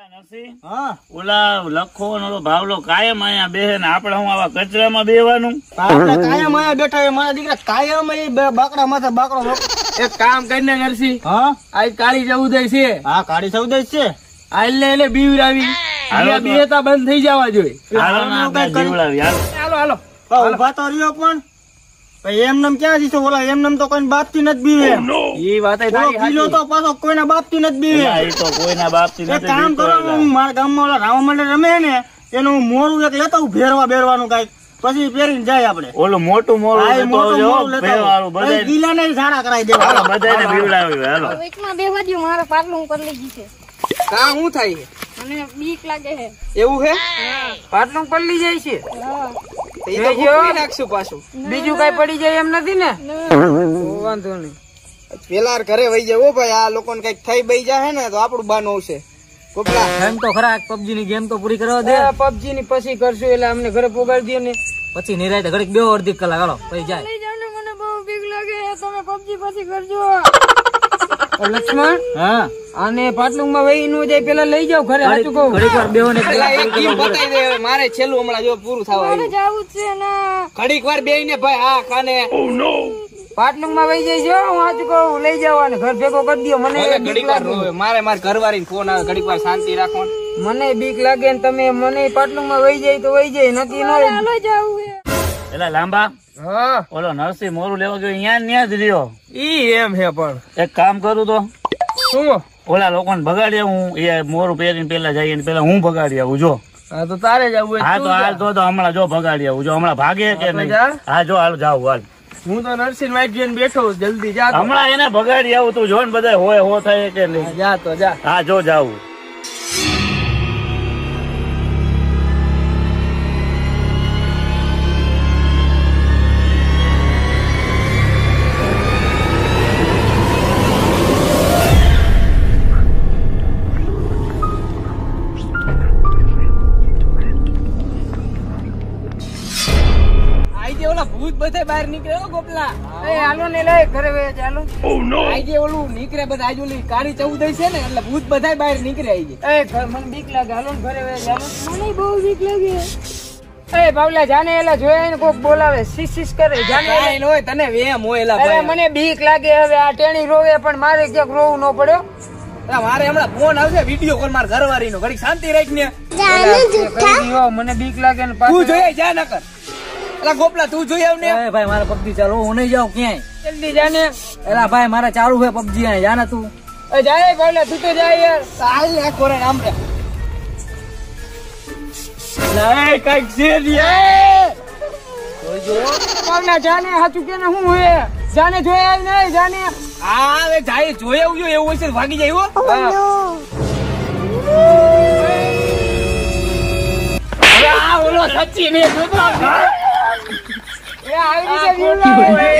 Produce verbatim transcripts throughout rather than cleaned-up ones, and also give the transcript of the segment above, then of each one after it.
ઓલા લખો નો ભાવલો કાયમ અહીંયા બેહે ને આપડે હું આવા કચરામાં બેવાનું કાયમ અહીંયા બેઠા મારા દીકરા કાયમ બાકડા માથે બાકડો એક કામ કરીને નરસિંહ હા આજ કાળી ચૌદશ છે હા કાળી ચૌદશ છે આલે એને બીવરાવી બેતા બંધ થઈ જવા જોઈએ હાલો હાલો ઉભા તો રહ્યો પણ એમનેમ ક્યાં જઈશ ઓલા એમનેમ તો કોઈ બાપ થી નથી બીવે એ વાત કિલો તો પાછો કોઈના બાપ થી નથી બીવે એ તો કોઈના બાપ થી નથી કામ કરો મારા ગામમાં ઓલા રામા મંડળ રમે ને એનું મોરું એક લેતા ફેરવા બેરવાનું કઈક પછી ફેરીને જાય આપડે ઓલું મોટું મોરું ગીલા ને ઝાડા કરાવી દેવા બધાને બીવડાવી હાલો એકમાં બેવા દો મારા પાટલું ઉપર લઈ ગઈ છે કા હું થાય મને બીક લાગે છે એવું હે પાટલું પલ્લી જાય છે નાખશું પાછું બીજું કઈ પડી જાય એમ નથી ને વાંધો નહીં પેલા ઘરે વહી જાય ઓ ભાઈ આ લોકો ને કઈક થઈ બઈ જાય ને તો આપડું બાનું આવશે એમ તો ખરા પબજી ની ગેમ તો પૂરી કરવા દે પબજી ની પછી કરશું એટલે અમને ઘરે પોગાડી દે ને પછી નિરાય ઘડીક બે અડધી કલાક હાલો પછી જાય લઈ જાવ ને મને બહુ બીક લાગે તમે પબજી પછી કરજો લક્ષ્મણ હા અને પાટલું માં વહી નો જાય પેલા લઈ જાવ ઘરે સાચું કહું ઘડીક વાર બેહો ને બતાવી દે મારે છેલ્લું હમણાં જો પૂરું થવા મારે જાવું છે ના ઘડીક વાર બેહી ને ભાઈ હા કાને પાટલું માં વહી જાય જો હું સાચું કહું લઈ જાવ ને ઘર ભેગો કરી દો મને ઘડીક વાર મારે મારે ઘરવાળી ફોન આવે ઘડીક વાર શાંતિ રાખો મને બીક લાગે ને તમે મને પાટલું માં વહી જાય તો વહી જાય નથી નો હાલો જાવું એટલે લાંબા હા ઓલો નરસિંહ મોરું લેવા ગયો અહીંયા ન્યા જ રહ્યો ઈ એમ હે પણ એક કામ કરું તો શું ઓલા લોકોને ભગાડી આવું એ મોરું પહેરીને પેલા જઈએ ને પેલા હું ભગાડી આવું જો હા તો તારે જવું હા તો હાલ તો હમણાં જો ભગાડી આવું જો હમણાં ભાગે કે નહીં હા જો હાલ જાવ હાલ હું તો નરસિંહ વાઈટ જોઈને બેઠો જલ્દી જા હમણાં એને ભગાડી આવું તું જો ને બધા હોય હો થાય કે નહીં જા તો જા હા જો જાવું ભૂત બધે બહાર નીકળે ગોપલા એ હાલો ને લે ઘરે વે ચાલો આજે ઓલું નીકળે બધા આજે ઓલી કાળી ચૌદશ છે ને એટલે ભૂત બધા બહાર નીકળે આજે એ ઘર મને બીક લાગે હાલો ને ઘરે વે ચાલો મને બહુ બીક લાગે એ બાવલા જાને એલા જોયા ને કોક બોલાવે શીશ શીશ કરે જાને એલા હોય તને વેમ હોય એલા ભાઈ મને બીક લાગે હવે આ ટેણી રોવે પણ મારે ક્યાંક રોવું ન પડ્યો મારે હમણાં ફોન આવશે વિડીયો કોલ માર ઘરવાળી નો ઘડીક શાંતિ રાખ ને મને બીક લાગે ને તું જોઈએ જા ન કર એલા ગોપલા તું જોઈ આવ ને ભાઈ મારે પબજી ચાલુ હું નહીં જાઉં ક્યાંય જલ્દી જાને એલા ભાઈ મારે ચાલુ છે પબજી અહીં જાને તું એ જાય ભાઈ તું તો જાય યાર હાલ ને કોરે નામ રે લે કઈક છે રે જોઈ જો પાવના જાને હાચું કે ને હું હે જાને જોઈ આવ ને જાને હા હવે જાય જોઈ આવજો એવું હશે ભાગી જાય હો હવે આ ઓલો સચ્ચી ને જોતો એ આવી રીતે વિવલાવે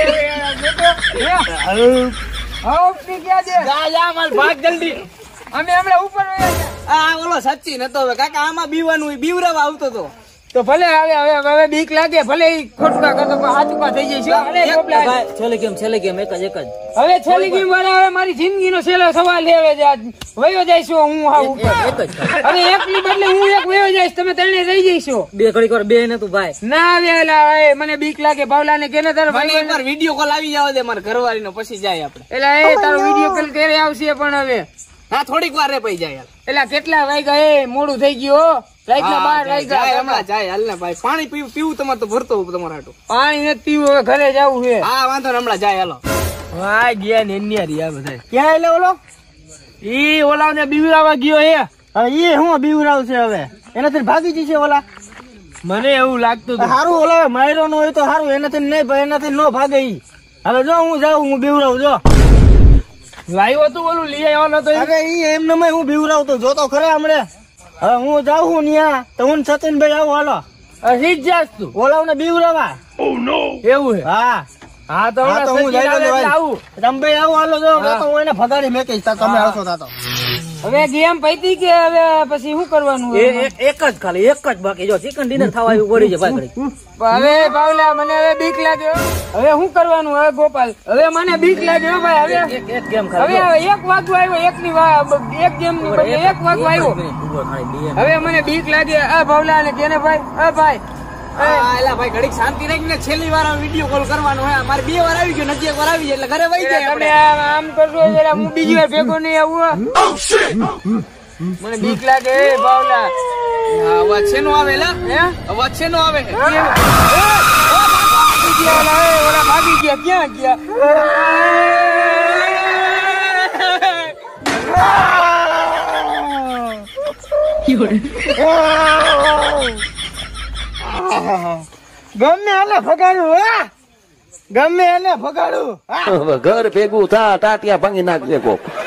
હાઉ પી ગયા છે જા જા માલ ભાગ જલ્દી અમે હમણાં ઉપર આ ઓલો સચ્ચી નતો હવે કાકા આમાં બીવાનું બીવરાવા આવતો તો તો ભલે હવે હવે હવે બીક લાગે ભલે ખોટકા કરતો પણ હાચુકા થઈ જાય છે ભાઈ છેલ્લે કેમ છેલ્લે કેમ એક જ એક જ હવે છેલ્લી ગેમ વાળા હવે મારી જિંદગીનો છેલ્લો સવાલ લેવે છે આજ વયો જઈશું હું હા એક જ હવે એકની બદલે હું એક વયો જઈશ તમે ત્રણે રહી જઈશો બે ઘડી કર બે ને તું ભાઈ ના વેલા એ મને બીક લાગે ભાવલા ને કેને તાર ભાઈ એકવાર વિડિયો કોલ આવી જાવ દે માર ઘરવાળી નો પછી જાય આપણે એલા એ તારો વિડિયો કોલ ક્યારે આવશે પણ હવે હા થોડીક વાર રે પઈ જાય યાર એલા કેટલા વાગ્યા એ મોડું થઈ ગયું રાઈટ ના બાર વાગ્યા હમણાં જાય હાલ ને ભાઈ પાણી પીવું પીવું તમારે તો ભરતો તમારા હાટું પાણી નથી પીવું હવે ઘરે જવું છે હા વાંધો ને હમણાં જાય હાલો હા ગયા ને એની યાર બધા ક્યાં એટલે ઓલો ઈ ઓલા ને બીવરાવા ગયો હે હવે એ હું બીવરાવ છે હવે એનાથી ભાગી જશે ઓલા મને એવું લાગતું હતું સારું ઓલા માર્યો નો હોય તો સારું એનાથી નહીં ભાઈ એનાથી નો ભાગે ઈ હવે જો હું જાઉં હું બીવરાવ જો લાવ્યો તું ઓલું લઈ આવ્યો નતો અરે ઈ એમને મેં હું બીવરાવતો જોતો ખરે હમણે હવે હું જાઉં હું ન્યા તો હું સતીનભાઈ આવું હાલો હજી જ જાસ તું ઓલા ને બીવરાવા એવું હે હા હા તો હું આવું તમે આવું હાલો જો તો હું એને ભગાડી મેકીશ તમે આવશો તો હવે ગેમ પૈતી કે હવે પછી શું કરવાનું એક જ ખાલી એક જ બાકી જો ચિકન ડિનર થવા આવ્યું પડી છે ભાઈ. હવે બાવલા મને હવે બીક લાગે હવે શું કરવાનું હવે ગોપાલ હવે મને બીક લાગે ભાઈ હવે એક ગેમ હવે એક વાગવા આવ્યો એક ની એક ગેમ ની બદલે એક વાગવા આવ્યો હવે મને બીક લાગે આ બાવલા ને કેને ભાઈ આ ભાઈ એલા ભાઈ ઘડીક શાંતિ રાખીને છેલ્લી વાર વિડીયો કોલ કરવાનો હે. મારે બે વાર આવી ગયો નજીક વાર આવી જાય એટલે ઘરે વહી જાય. તમે આમ કરશો જરા હું બીજી વાર ભેગો નહીં આવું. મને બીક લાગે એ બાવલા અવાજ છે નો આવે લા હે અવાજ છે નો આવે ઓલા ભાગી ગયા ક્યાં ગયા ગમે એને ભગાડું હે ગમે એને ભગાડું ઘર ભેગું થા ટાટિયા ભાંગી નાખજે કોક.